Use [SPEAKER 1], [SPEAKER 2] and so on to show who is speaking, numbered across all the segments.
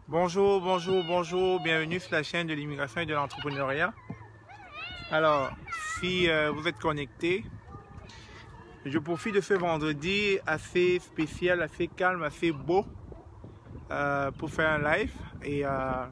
[SPEAKER 1] Bonjour, bonjour, bonjour, bienvenue sur la chaîne de l'immigration et de l'entrepreneuriat. Alors, si vous êtes connectés, je profite de ce vendredi assez spécial, assez calme, assez beau pour faire un live. Et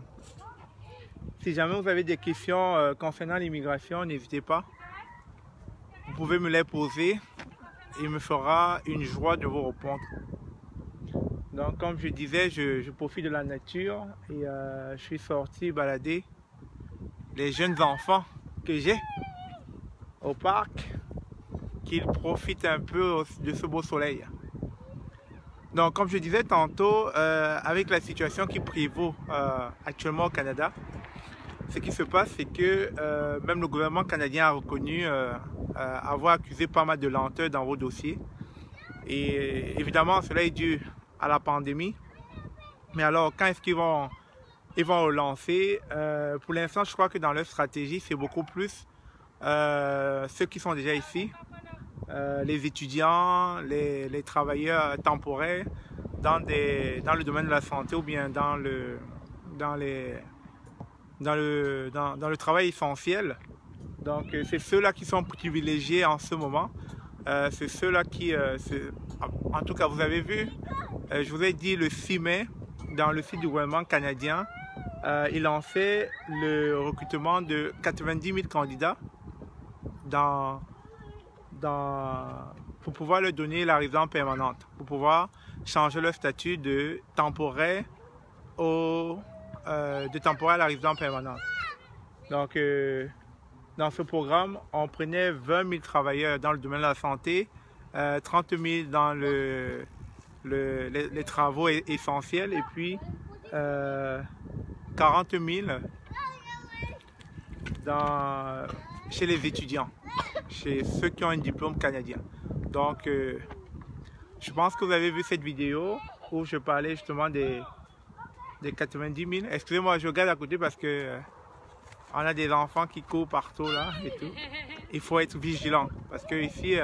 [SPEAKER 1] si jamais vous avez des questions concernant l'immigration, n'hésitez pas. Vous pouvez me les poser et il me fera une joie de vous répondre. Donc, comme je disais, je profite de la nature et je suis sorti balader les jeunes enfants que j'ai au parc, qu'ils profitent un peu de ce beau soleil. Donc, comme je disais tantôt, avec la situation qui prévaut actuellement au Canada, ce qui se passe, c'est que même le gouvernement canadien a reconnu avoir accusé pas mal de lenteur dans vos dossiers. Et évidemment, cela est dû à la pandémie. Mais alors, quand est-ce qu'ils vont relancer? Pour l'instant, je crois que dans leur stratégie, c'est beaucoup plus ceux qui sont déjà ici, les étudiants, les travailleurs temporaires dans le domaine de la santé ou bien dans le travail essentiel. Donc, c'est ceux-là qui sont privilégiés en ce moment. C'est ceux-là qui, en tout cas, vous avez vu, je vous ai dit le 6 mai, dans le site du gouvernement canadien, il lançait le recrutement de 90 000 candidats pour pouvoir leur donner la résidence permanente, pour pouvoir changer leur statut de temporaire à la résidence permanente. Donc, dans ce programme, on prenait 20 000 travailleurs dans le domaine de la santé, 30 000 dans les travaux essentiels et puis 40 000 chez les étudiants, chez ceux qui ont un diplôme canadien. Donc, je pense que vous avez vu cette vidéo où je parlais justement des 90 000. Excusez-moi, je regarde à côté parce que on a des enfants qui courent partout là et tout. Il faut être vigilant parce que ici,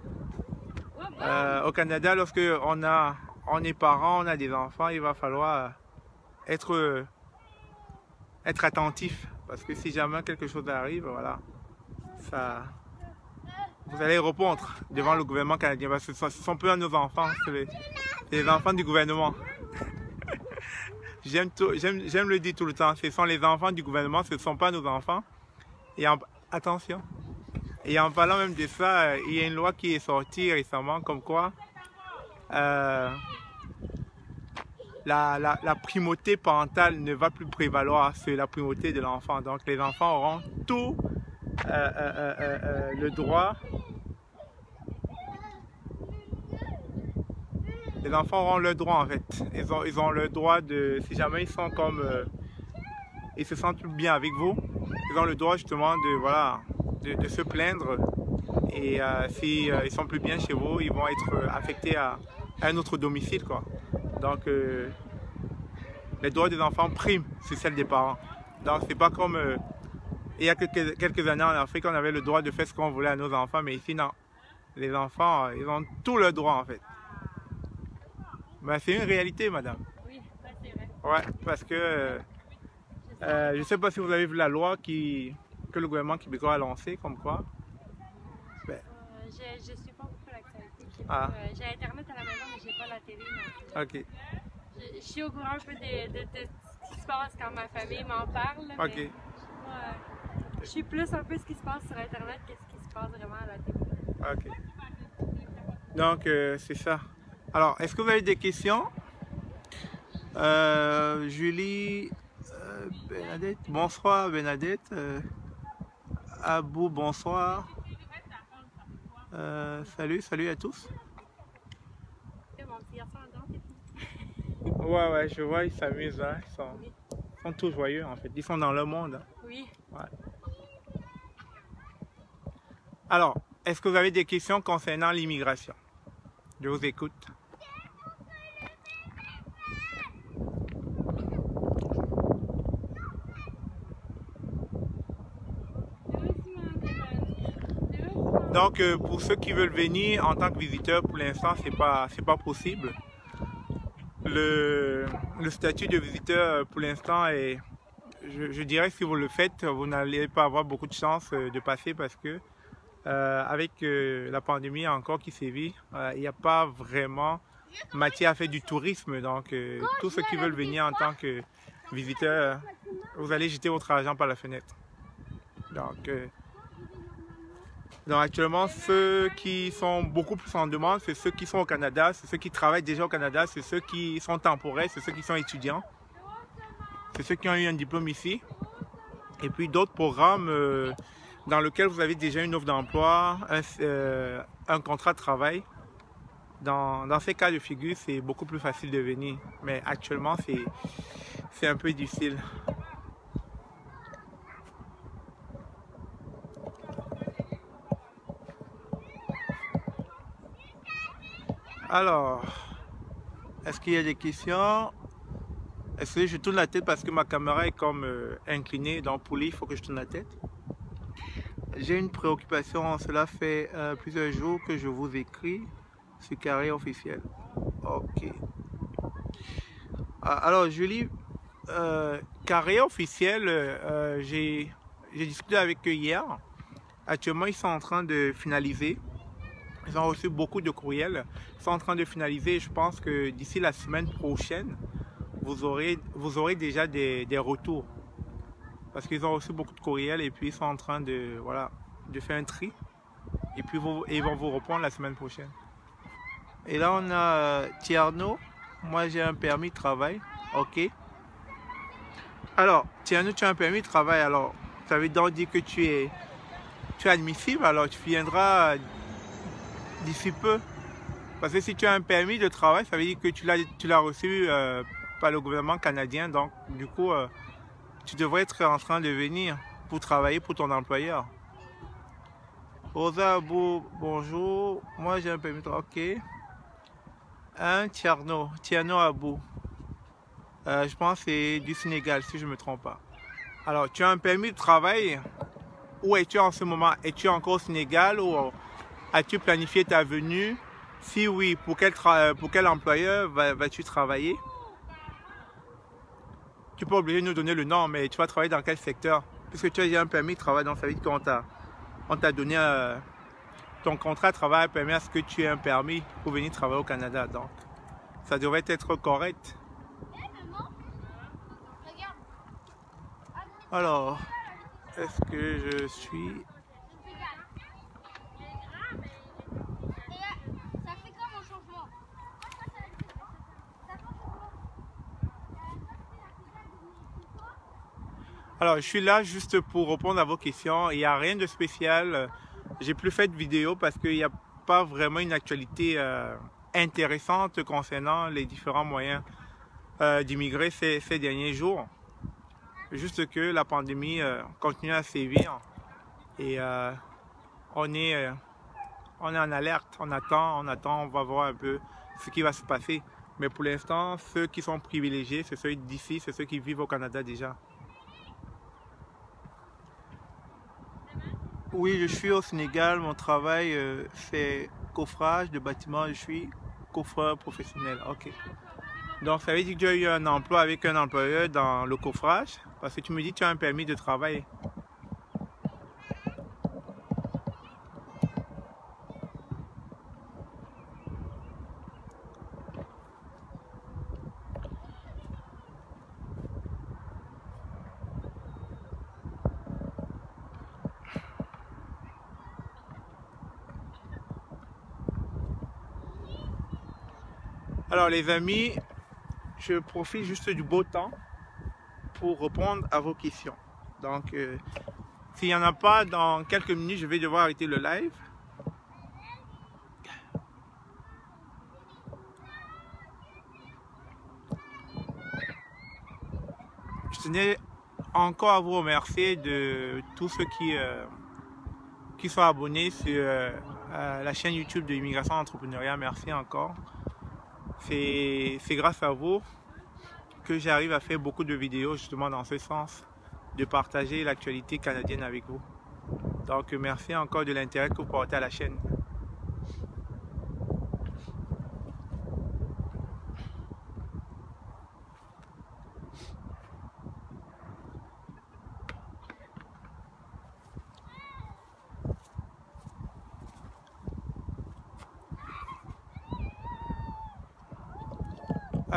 [SPEAKER 1] au Canada, lorsque on est parent, on a des enfants, il va falloir être attentif parce que si jamais quelque chose arrive, voilà, vous allez répondre devant le gouvernement canadien parce que ce sont peu nos enfants, c'est les enfants du gouvernement. J'aime le dire tout le temps, ce sont les enfants du gouvernement, ce ne sont pas nos enfants. Et attention. Et en parlant même de ça, il y a une loi qui est sortie récemment comme quoi la primauté parentale ne va plus prévaloir sur la primauté de l'enfant. Donc les enfants auront tout le droit. Les enfants auront le droit en fait. Ils ont le droit de, si jamais ils sont comme, ils se sentent bien avec vous, ils ont le droit justement de se plaindre. Et si ils sont plus bien chez vous, ils vont être affectés à un autre domicile quoi. Donc les droits des enfants priment sur celles des parents. Donc c'est pas comme il y a quelques années en Afrique, on avait le droit de faire ce qu'on voulait à nos enfants, mais ici non. Les enfants, ils ont tout le droit en fait. Ben, c'est une réalité, madame.
[SPEAKER 2] Oui, c'est vrai.
[SPEAKER 1] Ouais, parce que je ne sais pas si vous avez vu la loi que le gouvernement québécois a lancée, comme quoi. Ben,
[SPEAKER 2] Je suis pas beaucoup l'actualité. J'ai Internet à la maison, mais j'ai pas la télé. Donc,
[SPEAKER 1] ok.
[SPEAKER 2] je suis au courant un peu de ce qui se passe quand ma famille m'en parle.
[SPEAKER 1] Ok.
[SPEAKER 2] Mais je suis plus un peu ce qui se passe sur Internet que ce qui se passe vraiment à la télé.
[SPEAKER 1] Ok. Donc, c'est ça. Alors, est-ce que vous avez des questions? Julie, Bernadette, bonsoir Bernadette. Abou, bonsoir. Salut à tous.
[SPEAKER 2] Mon petit garçon adore tes filles.
[SPEAKER 1] Ouais, je vois, ils s'amusent, hein. Ils sont tous joyeux en fait. Ils sont dans le monde. Hein.
[SPEAKER 2] Oui.
[SPEAKER 1] Ouais. Alors, est-ce que vous avez des questions concernant l'immigration? Je vous écoute. Donc, pour ceux qui veulent venir en tant que visiteurs, pour l'instant, c'est pas possible. le statut de visiteur pour l'instant est, je dirais que si vous le faites, vous n'allez pas avoir beaucoup de chance de passer parce que avec la pandémie encore qui sévit, il n'y a pas vraiment matière à faire du tourisme. Donc tous ceux qui veulent venir en tant que visiteurs, vous allez jeter votre argent par la fenêtre. Donc actuellement, ceux qui sont beaucoup plus en demande, c'est ceux qui sont au Canada, c'est ceux qui travaillent déjà au Canada, c'est ceux qui sont temporaires, c'est ceux qui sont étudiants, c'est ceux qui ont eu un diplôme ici. Et puis d'autres programmes dans lesquels vous avez déjà une offre d'emploi, un contrat de travail. Dans ces cas de figure, c'est beaucoup plus facile de venir. Mais actuellement, c'est un peu difficile. Alors, est-ce qu'il y a des questions? Est-ce que je tourne la tête parce que ma caméra est comme inclinée, donc pour lire, il faut que je tourne la tête. J'ai une préoccupation, cela fait plusieurs jours que je vous écris sur Carrière Officielle. Ok. Alors, Julie, Carrière Officielle, j'ai discuté avec eux hier. Actuellement, ils sont en train de finaliser. Ils ont reçu beaucoup de courriels. Ils sont en train de finaliser. Je pense que d'ici la semaine prochaine, vous aurez déjà des retours. Parce qu'ils ont reçu beaucoup de courriels et puis ils sont en train de, voilà, de faire un tri. Et puis ils vont vous répondre la semaine prochaine. Et là, on a Tierno. Moi, j'ai un permis de travail. Ok. Alors, Tierno, tu as un permis de travail. Alors, ça veut donc dire que tu es admissible. Alors, tu viendras d'ici peu. Parce que si tu as un permis de travail, ça veut dire que tu l'as reçu par le gouvernement canadien. Donc, du coup, tu devrais être en train de venir pour travailler pour ton employeur. Rosa Abou, bonjour. Moi, j'ai un permis de travail. Ok. Tierno Abou. Je pense que c'est du Sénégal, si je ne me trompe pas. Alors, tu as un permis de travail. Où es-tu en ce moment? Es-tu encore au Sénégal ou as-tu planifié ta venue? Si oui, pour quel employeur vas-tu travailler? Tu peux oublier de nous donner le nom, mais tu vas travailler dans quel secteur? Puisque tu as déjà un permis de travail, donc ça veut dire qu'on t'a donné ton contrat de travail permet à ce que tu aies un permis pour venir travailler au Canada. Donc, ça devrait être correct. Alors, est-ce que je suis... Alors, je suis là juste pour répondre à vos questions. Il n'y a rien de spécial. J'ai plus fait de vidéo parce qu'il n'y a pas vraiment une actualité intéressante concernant les différents moyens d'immigrer ces derniers jours. Juste que la pandémie continue à sévir et on est en alerte, on attend, on va voir un peu ce qui va se passer. Mais pour l'instant, ceux qui sont privilégiés, c'est ceux d'ici, c'est ceux qui vivent au Canada déjà. Oui, je suis au Sénégal, mon travail c'est coffrage de bâtiments, je suis coffreur professionnel. Ok. Donc ça veut dire que tu as eu un emploi avec un employeur dans le coffrage, parce que tu me dis que tu as un permis de travail. Alors les amis, je profite juste du beau temps pour répondre à vos questions. Donc s'il n'y en a pas, dans quelques minutes, je vais devoir arrêter le live. Je tenais encore à vous remercier de tous ceux qui sont abonnés sur la chaîne YouTube de Immigration Entrepreneuriat. Merci encore. C'est grâce à vous que j'arrive à faire beaucoup de vidéos justement dans ce sens, de partager l'actualité canadienne avec vous. Donc merci encore de l'intérêt que vous portez à la chaîne.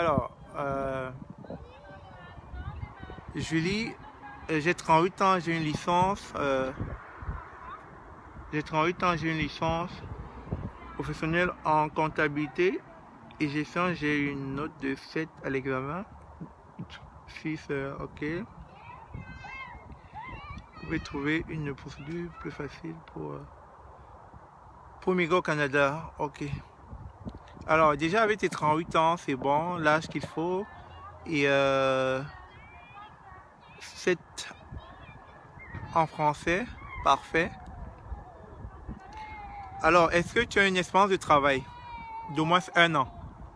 [SPEAKER 1] Alors, Julie, j'ai 38 ans, j'ai une licence. J'ai 38 ans, j'ai une licence professionnelle en comptabilité et gestion. J'ai une note de 7 à l'examen. 6, ok. Vous pouvez trouver une procédure plus facile pour migrer au Canada. Ok. Alors, déjà avec tes 38 ans, c'est bon, l'âge qu'il faut. Et 7 en français, parfait. Alors, est-ce que tu as une expérience de travail d'au moins 1 an?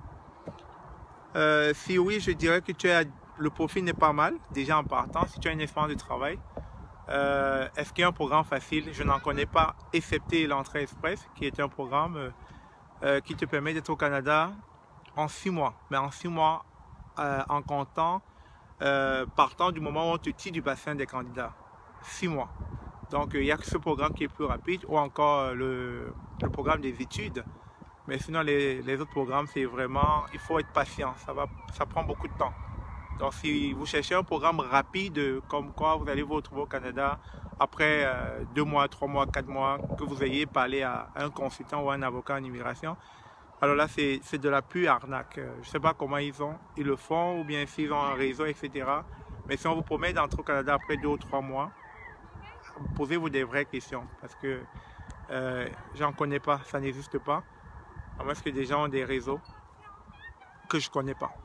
[SPEAKER 1] Si oui, je dirais que le profil n'est pas mal, déjà en partant, si tu as une expérience de travail. Est-ce qu'il y a un programme facile? Je n'en connais pas, excepté l'entrée express, qui est un programme qui te permet d'être au Canada en 6 mois. Mais en 6 mois, en comptant, partant du moment où on te tire du bassin des candidats. 6 mois. Donc, il n'y a que ce programme qui est plus rapide, ou encore le programme des études. Mais sinon, les autres programmes, c'est vraiment, il faut être patient. Ça prend beaucoup de temps. Donc, si vous cherchez un programme rapide, comme quoi vous allez vous retrouver au Canada après 2 mois, 3 mois, 4 mois, que vous ayez parlé à un consultant ou à un avocat en immigration, alors là, c'est de la pure arnaque. Je ne sais pas comment ils le font, ou bien s'ils ont un réseau, etc. Mais si on vous promet d'entrer au Canada après 2 ou 3 mois, posez-vous des vraies questions, parce que j'en connais pas, ça n'existe pas. À moins que des gens ont des réseaux que je connais pas.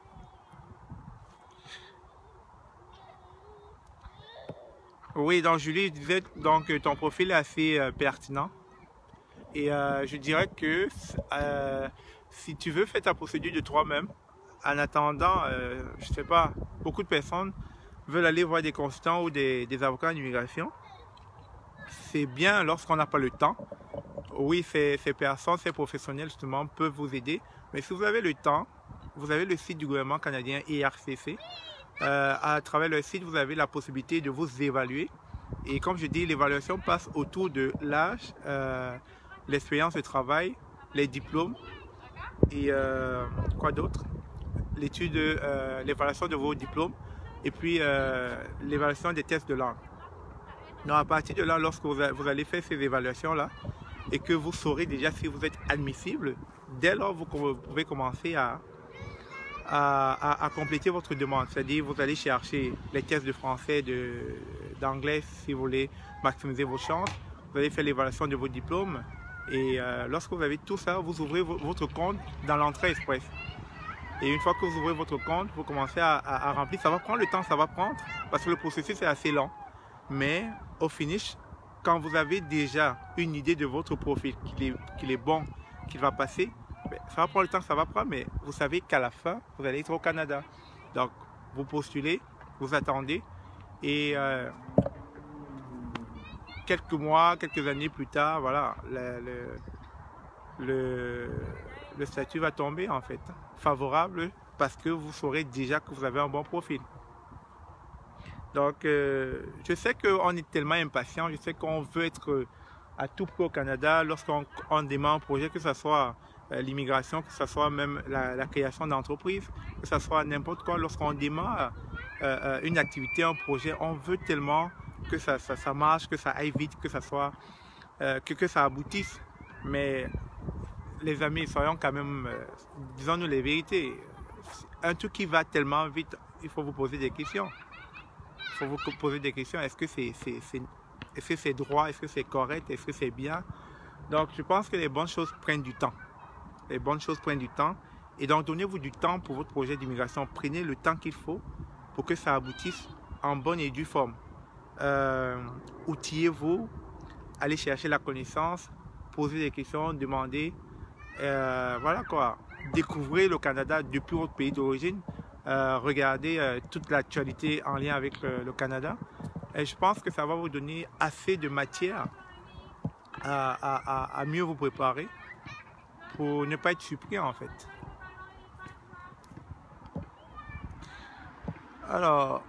[SPEAKER 1] Oui, donc Julie, je disais donc ton profil est assez pertinent. Et je dirais que si tu veux faire ta procédure de toi-même, en attendant, je sais pas, beaucoup de personnes veulent aller voir des consultants ou des avocats en immigration. C'est bien lorsqu'on n'a pas le temps. Oui, ces personnes, ces professionnels justement peuvent vous aider. Mais si vous avez le temps, vous avez le site du gouvernement canadien IRCC. À travers le site, vous avez la possibilité de vous évaluer. Et comme je dis, l'évaluation passe autour de l'âge, l'expérience de travail, les diplômes et quoi d'autre? L'étude, l'évaluation de vos diplômes et puis l'évaluation des tests de langue. Donc à partir de là, lorsque vous allez faire ces évaluations-là et que vous saurez déjà si vous êtes admissible, dès lors vous pouvez commencer à compléter votre demande. C'est-à-dire vous allez chercher les tests de français, d'anglais si vous voulez maximiser vos chances. Vous allez faire l'évaluation de vos diplômes et lorsque vous avez tout ça, vous ouvrez votre compte dans l'entrée express. Et une fois que vous ouvrez votre compte, vous commencez à remplir. Ça va prendre le temps, ça va prendre parce que le processus est assez lent. Mais au finish, quand vous avez déjà une idée de votre profil, qu'il est bon, qu'il va passer, ça va prendre le temps que ça va prendre, mais vous savez qu'à la fin, vous allez être au Canada. Donc, vous postulez, vous attendez, et quelques mois, quelques années plus tard, voilà, le statut va tomber en fait, favorable, parce que vous saurez déjà que vous avez un bon profil. Donc, je sais qu'on est tellement impatient, je sais qu'on veut être à tout prix au Canada lorsqu'on démarre un projet, que ce soit l'immigration, que ce soit même la création d'entreprises, que ce soit n'importe quoi. Lorsqu'on démarre une activité, un projet, on veut tellement que ça marche, que ça aille vite, que ça soit, que ça aboutisse. Mais les amis, soyons quand même, disons-nous les vérités. Un truc qui va tellement vite, il faut vous poser des questions. Il faut vous poser des questions. Est-ce que c'est droit? Est-ce que c'est correct? Est-ce que c'est bien? Donc, je pense que les bonnes choses prennent du temps. Les bonnes choses prennent du temps. Et donc, donnez-vous du temps pour votre projet d'immigration. Prenez le temps qu'il faut pour que ça aboutisse en bonne et due forme. Outillez-vous, allez chercher la connaissance, posez des questions, demandez. Voilà quoi. Découvrez le Canada depuis votre pays d'origine. Regardez toute l'actualité en lien avec le Canada. Et je pense que ça va vous donner assez de matière à mieux vous préparer pour ne pas être surpris en fait. Alors,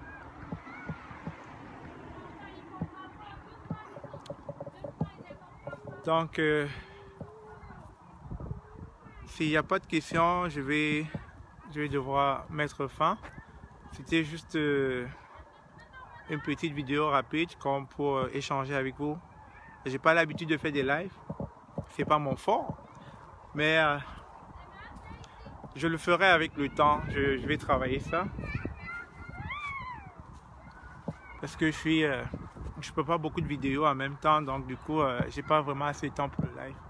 [SPEAKER 1] donc, s'il n'y a pas de questions, je vais je vais devoir mettre fin. C'était juste une petite vidéo rapide comme pour échanger avec vous. J'ai pas l'habitude de faire des lives, c'est pas mon fort, mais je le ferai avec le temps. Je vais travailler ça parce que je peux pas beaucoup de vidéos en même temps, donc du coup j'ai pas vraiment assez de temps pour le live.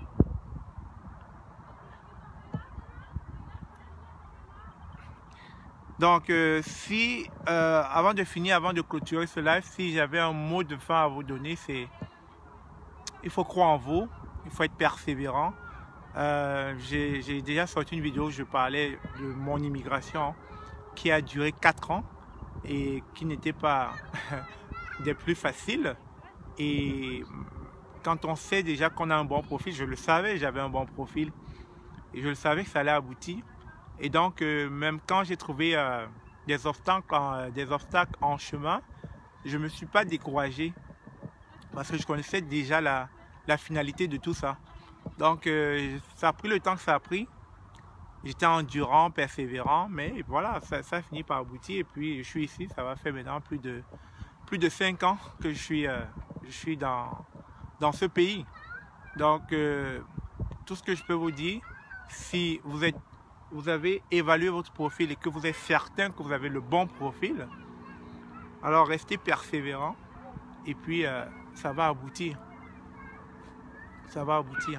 [SPEAKER 1] Donc si avant de finir, avant de clôturer ce live, si j'avais un mot de fin à vous donner, c'est il faut croire en vous, il faut être persévérant. J'ai déjà sorti une vidéo où je parlais de mon immigration qui a duré 4 ans et qui n'était pas des plus faciles. Et quand on sait déjà qu'on a un bon profil, je le savais, j'avais un bon profil et je le savais que ça allait aboutir. Et donc même quand j'ai trouvé des obstacles en chemin, je ne me suis pas découragé parce que je connaissais déjà la finalité de tout ça. Donc ça a pris le temps que ça a pris. J'étais endurant, persévérant, mais voilà, ça a fini par aboutir. Et puis je suis ici, ça va faire maintenant plus de 5 ans que je suis dans ce pays. Donc tout ce que je peux vous dire, si vous avez évalué votre profil et que vous êtes certain que vous avez le bon profil, alors restez persévérant et puis ça va aboutir. Ça va aboutir.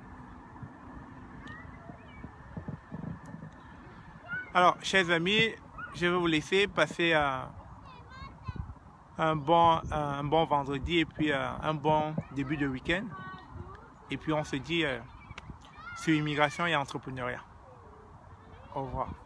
[SPEAKER 1] Alors, chers amis, je vais vous laisser passer un bon vendredi et puis un bon début de week-end. Et puis on se dit sur immigration et entrepreneuriat. Au revoir.